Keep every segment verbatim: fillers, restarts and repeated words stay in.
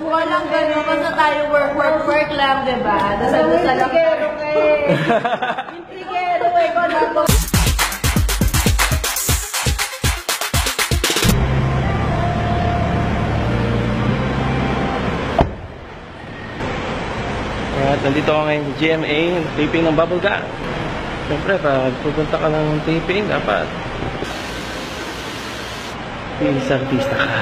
Walang gano'n, basta tayo work, work, work lang, diba? Dasal-dasal lang tayo. Intrigero eh, ko na po. At nandito ako ngayon sa G M A, taping ng bubble gum. Siyempre, pag pupunta ka ng taping, dapat artista ka.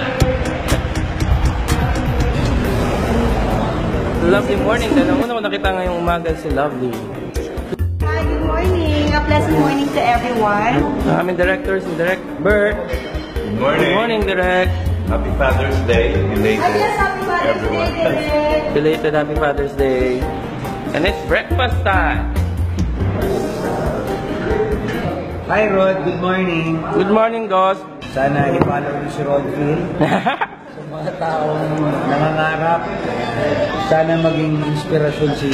Lovely morning. Dahil una ko nakita ngayong umaga si Lovely. Hi, good morning. A pleasant morning to everyone. Ang aming director, si Direct Bert. Good morning. Good morning, Direct. Happy Father's Day. Belated. Ay, yes, happy Father's Day, Derek. Belated Happy Father's Day. And it's breakfast time. Hi Rod, good morning. Good morning, Ghost. Sana i-follow niyo si Rodfield. Sa mga taong nangangarap, sana maging inspirasyon si,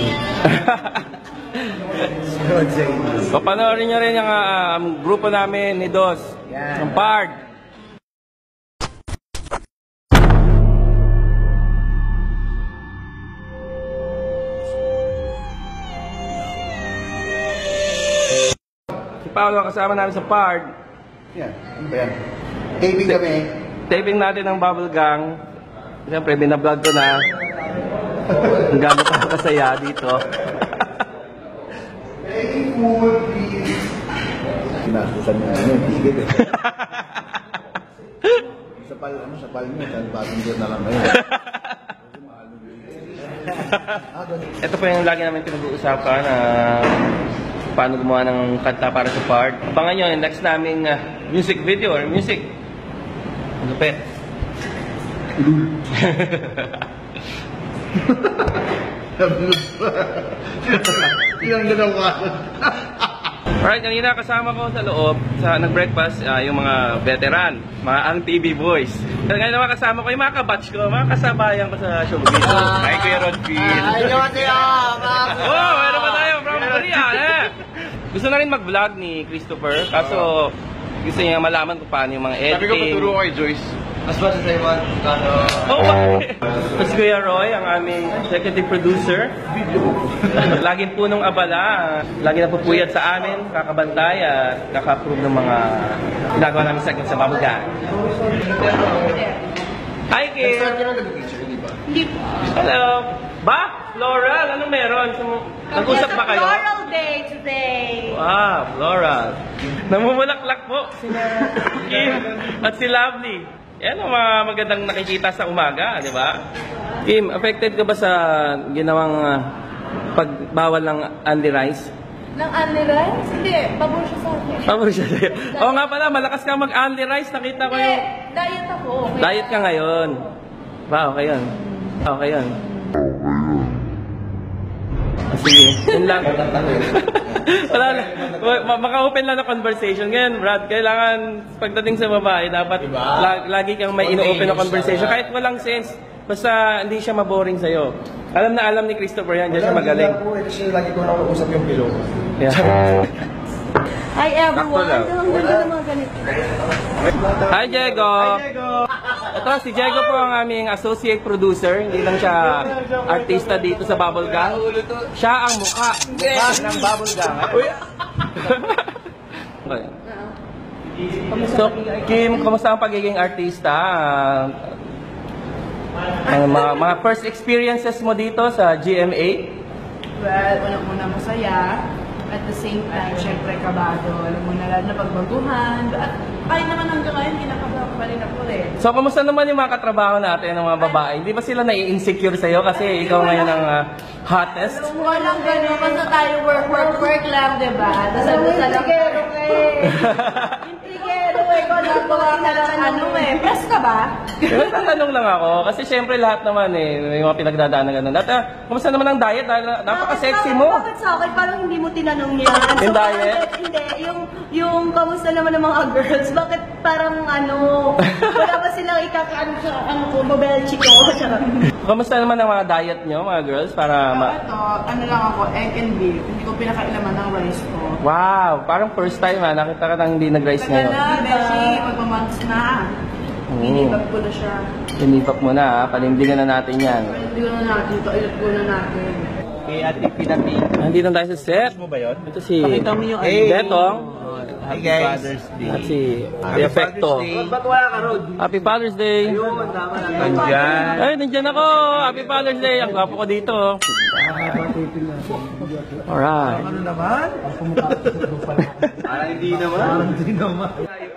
si Rod sa inyo. Papanoorin niyo rin yung uh, um, grupo namin ni Dos. Yan. Ang Pard. Si Paolo kasama namin sa Pard. Yan, ano ba yan? Taping kami. Taping natin ng bubble gang. Siyempre, binablog ko na. Ang gamit ako kasaya dito. Sinasusan na ano, tigil eh. Sa pal, ano, sa pal niya, sa passenger na lang ngayon. Ito po yung lagi namin pinag-uusapan na paano gumawa ng kanta para sa Pard. Abangan nyo yung next naming uh, music video or music. Lupit. Ilang ginawa. Alright, kanina kasama ko sa loob, sa nag-breakfast, uh, yung mga veteran, mga ang T V boys. Ngayon naman kasama ko yung mga kabatch ko, mga kasabayan ko sa showbiz. Hi, Kuya Rodfield. Ay, naman siya! Oh, meron pa tayo from Korea, eh! Gusto na rin mag-vlog ni Christopher, kaso gusto niya malaman kung paano yung mga editing. Sabi ko, paturo ko kay Joyce. Mas ba sa Taiwan? Ano? Oh, bakit? Mas Kuya Roy, ang aming executive producer. Laging punong abala. Lagi na pupuyat sa amin, kakabantay at kaka-approve ng mga ginagawa namin segment sa Bubble Gang. Hi, Kim! Nag-start ka na nag-picture, di ba? Hindi po. Hello! Ba? Floral? Anong meron? Nag-usap ba kayo? Floral Day today. Wow, Floral. Namumulaklak po si Kim at si Lovely. Yan ang mga magandang nakikita sa umaga, di ba? Kim, affected ka ba sa ginawang uh, pagbawal ng Andy Rice? Ng Andy Rice? Hindi, pabor siya sa akin. Pabor siya sa'yo. Oo nga pala, malakas ka mag-Andy Rice. Nakita ko Hindi, yung... diet ako. Kaya... Diet ka ngayon. Ba, okay yun. Okay yun. Sige, yun lang. Wala lang. Maka-open lang na conversation. Ngayon, Brad, kailangan pagdating sa babae, dapat la lagi kang may ino-open na conversation. Kahit walang sense. Basta hindi siya maboring sa'yo. Alam na alam ni Christopher yan. Diyan siya magaling. Kasi lagi ko nakausap yung pillow. Yeah. Hi everyone. Ang ganda ng mga ganito. Hi, Diego! Ito, si Diego po ang aming associate producer. Hindi lang siya artista dito sa Bubble Gang. Siya ang mukha. Mukha ng Bubble Gang. Okay. So, Kim, kumusta ang pagiging artista? Ang mga, mga first experiences mo dito sa G M A? Well, unang-una masaya. At the same time, syempre kabado. Alam mo na lalo na pagbaguhan. At kahit naman hanggang ngayon, kinakabahan pa rin ako rin. So, kamusta naman yung mga katrabaho natin ng mga babae? Hindi ba sila nai-insecure sa'yo kasi ikaw ngayon ang uh, hottest? Walang gano'n, basta tayo work, work, work lang, diba? Dasal-dasal lang tayo. Intrigero eh, ko nagawa ka ng ano eh. Press ka ba? Pero tatanong lang ako, kasi syempre lahat naman eh, may mga pinagdadaan na gano'n. At uh, kamusta naman ang diet? Dahil uh, napaka-sexy mo. Bakit sa akin? Parang hindi mo tinanong yan. Yung diet? Bakit hindi? Yung, yung kamusta naman ng mga girls, bakit parang ano, wala ba silang ikakaano sa ano ko, babelchi ko? Kamusta naman ang mga diet nyo, mga girls? Para ma... Ito, ano lang ako, egg and beef. Hindi ko pinakailaman ng rice ko. Wow! Parang first time ha, nakita ka nang hindi nag-rice Tagal ngayon. na, Beshi, magmamonths na. Binibag ko na siya. Tinipap mo na, ha? Panindigan na natin yan. Hindi ko na natin ito. Ilat ko na natin. Kay Ate Pinati. Nandito tayo sa set. Mo ba yun? Ito si Pakita mo yung Hey. Betong. Hey guys. Father's Day. At si Defecto. Ba't wala ka, Rod? Happy Father's Day. Nandyan. Ay, nandiyan ako. Happy Father's Day. Ang gwapo ko dito. Alright. Ano naman? Parang hindi naman. Parang hindi naman.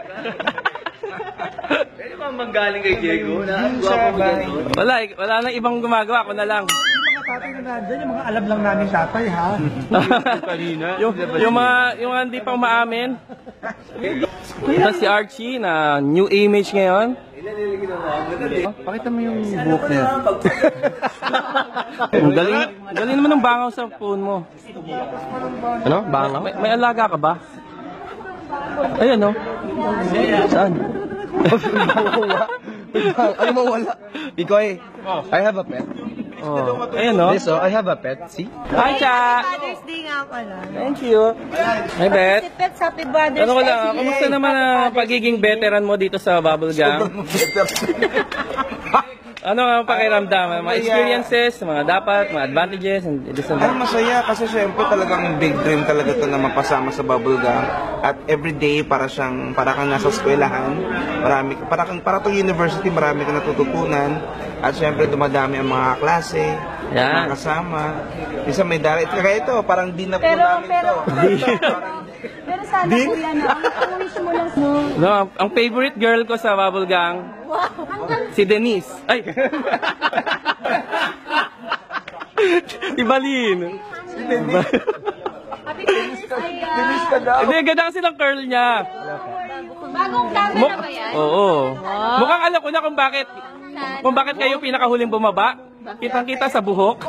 Pwede ba manggaling kay Diego? Na gwapo mo dyan. Wala, eh. wala nang ibang gumagawa. Ako na lang. Tatay na nandyan, yung mga alam lang namin tatay, ha? Kanina. yung, yung mga, yung mga hindi pang maamin. Ito si Archie na new image ngayon. Pakita mo yung buhok niya. Ang galing, galing naman ng bangaw sa phone mo. Ano? Bangaw? May, may alaga ka ba? Ayan, no? Saan? Ano mo wala? Bikoy, I have a pet. Oh. Ayan, no? This, oh, I have a pet. See? Hi, Cha! Father's Day nga pala. Thank you. Hi, Bet. Si Pets, happy Father's Ano ko Day. lang, kamusta naman ang pagiging veteran mo dito sa Bubble Gang? Ano ang pakiramdam? Mga experiences, mga dapat, mga advantages, and this and Ay, that. masaya kasi syempre talagang big dream talaga to na mapasama sa Bubble Gang. At everyday para siyang, para kang nasa eskwelahan, marami, para kang, para to university, marami kang natututunan. At syempre dumadami ang mga klase, Yan. mga kasama. Isa may dara, kaya ito, parang din na po Pero, namin pero, to. pero sana kuya na, ang ang wish mo lang, no? No, ang, ang favorite girl ko sa Bubble Gang, si Denise. Ay! Ibalin. Happy Father's Day. ah. Hindi, ganda kasi ng curl niya. Bagong camera Muk- ba yan? Oo. Mukhang alam ko na kung bakit kung bakit kayo pinakahuling bumaba. Kitang-kita sa buhok.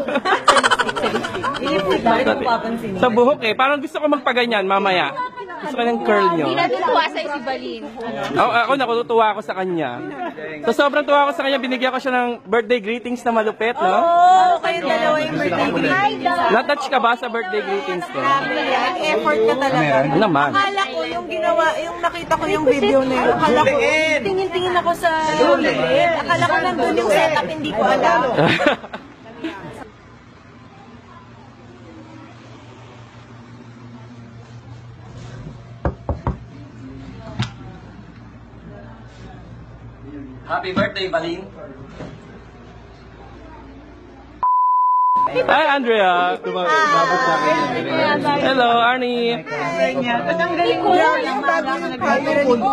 Sa buhok eh. Parang gusto ko magpaganyan mamaya. Gusto ko ng curl nyo. Hindi natutuwa sa'yo si Balin. Ako, ako nakutuwa ako sa kanya. So sobrang tuwa ako sa kanya, binigyan ko siya ng birthday greetings na malupit, no? Oo, kayo dalawa yung birthday greeting. Hi, Dad. Na-touch ka ba sa birthday greetings ko? Effort ka talaga. Ano naman? Akala ko yung ginawa, yung nakita ko yung video na yun. Akala ko, tingin-tingin ako sa liit. Akala ko nandun yung setup, hindi ko alam. Happy birthday, Balin. Hi, Andrea. Hello, Arnie. Tatanggalin ko lang yung bago yung camera ko.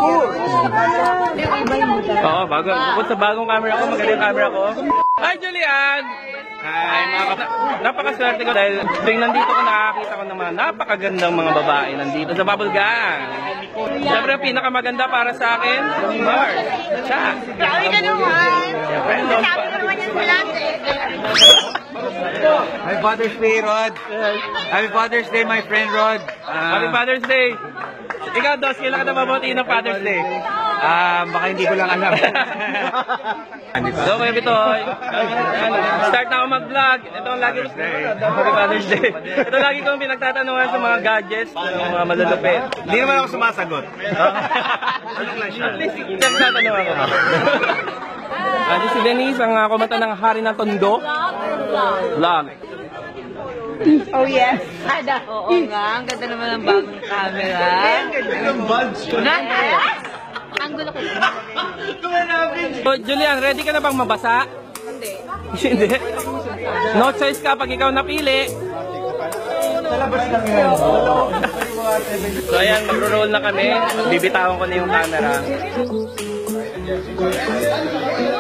Oo, bago. Bukod sa bagong camera ko, magaling yung camera ko. Hi, Julian! Hi, mga kata- napakaswerte ko dahil tuwing nandito ko nakakita ko ng mga napakagandang mga babae nandito sa Bubble Gang. Siyempre, ang pinakamaganda para sa akin, si Mars. Siya. Grabe ka naman. Siyempre, Sabi ko naman yan sa lahat eh. Happy Father's Day, Rod. Happy Father's Day, my friend Rod. Ah, Happy Father's Day! Ikaw, Dos, kailan ka na mabutiin ng Father's Day? Ah, baka hindi ko lang alam. So, Kuya Bitoy, ano, start na ako mag-vlog. Ito ang lagi Happy Father's Day. Ito lagi kong pinagtatanungan sa mga gadgets, ng mga malulupit. Hindi naman ako sumasagot. At least, nagtatanong ako. Ah, di si Denise, ang uh, kumanta ng Hari ng Tondo. Vlog. Oh yes? Ada, oo nga. Ang ganda naman ng bagong camera. Ang ganda ng buds ko na. Ang gulo ko. So, Julian, ready ka na bang mabasa? Hindi. Hindi? No choice ka pag ikaw napili. So ayan, magro-roll na kami. Bibitawan ko na yung camera.